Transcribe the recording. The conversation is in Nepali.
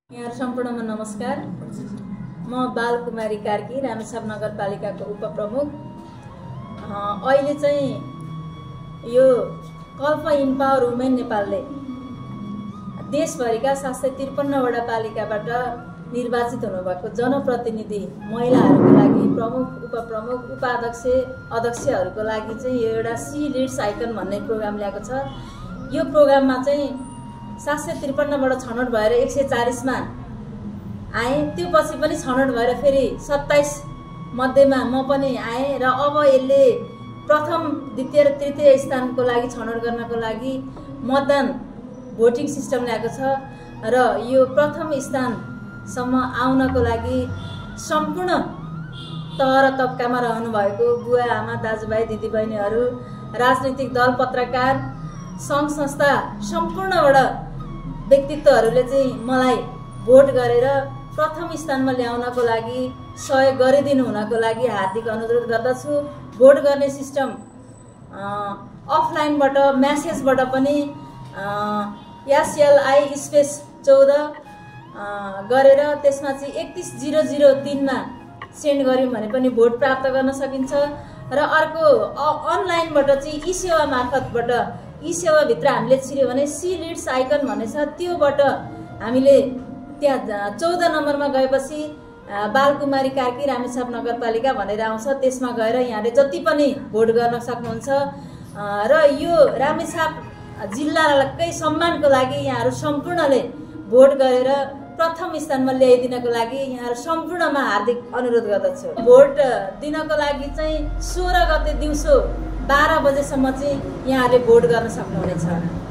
यहाँ सम्पूर्णमा नमस्कार। म बालकुमारी कार्की, रामेछाप नगरपालिकाको उपप्रमुख। अहिले चाहिँ यो कल्प इम्पावर वुमेन नेपालले देशभरिका 753 वटा पालिकाबाट निर्वाचित हुनुभएको जनप्रतिनिधि महिलाहरूको लागि प्रमुख, उपप्रमुख, उपाध्यक्ष, अध्यक्षहरूको लागि चाहिँ यो एउटा सी लिड्स आइकन भन्ने प्रोग्राम ल्याएको छ। यो प्रोग्राममा चाहिँ 753 बाट छनौट भएर 140 मा आए। त्यो पछि पनि छनौट भएर फेरि 27 मध्येमा म पनि आए र अब यसले प्रथम, द्वितीय र तृतीय स्थानको लागि छनौट गर्नको लागि मतदान भोटिङ सिस्टम ल्याएको छ र यो प्रथम स्थानसम्म आउनको लागि सम्पूर्ण तह र तबकामा रहनुभएको बुवा आमा दाजुभाइ दिदीबहिनीहरू, राजनीतिक दल, पत्रकार, सङ्घ संस्था, सम्पूर्णबाट व्यक्तित्वहरूले चाहिँ मलाई भोट गरेर प्रथम स्थानमा ल्याउनको लागि सहयोग गरिदिनु हुनको लागि हार्दिक अनुरोध गर्दछु। भोट गर्ने सिस्टम अफलाइनबाट, म्यासेजबाट पनि SLI-14 गरेर त्यसमा चाहिँ 31003 मा सेन्ड गर्यौँ भने पनि भोट प्राप्त गर्न सकिन्छ। र अर्को अनलाइनबाट चाहिँ ई-सेवा मार्फतबाट, ई-सेवाभित्र हामीले छिर्यो भने सी लिड्स आइकन भन्ने छ, त्योबाट हामीले त्यहाँ 14 नम्बरमा गएपछि बालकुमारी कार्की रामेछाप नगरपालिका भनेर आउँछ। त्यसमा गएर यहाँले जति पनि भोट गर्न सक्नुहुन्छ। र यो रामेछाप जिल्लाकै सम्मानको लागि यहाँहरू सम्पूर्णले भोट गरेर प्रथम स्थानमा ल्याइदिनको लागि यहाँहरू सम्पूर्णमा हार्दिक अनुरोध गर्दछु। भोट दिनको लागि चाहिँ 16 गते दिउँसो 12 बजेसम्म चाहिँ यहाँहरूले भोट गर्न सक्नुहुनेछ।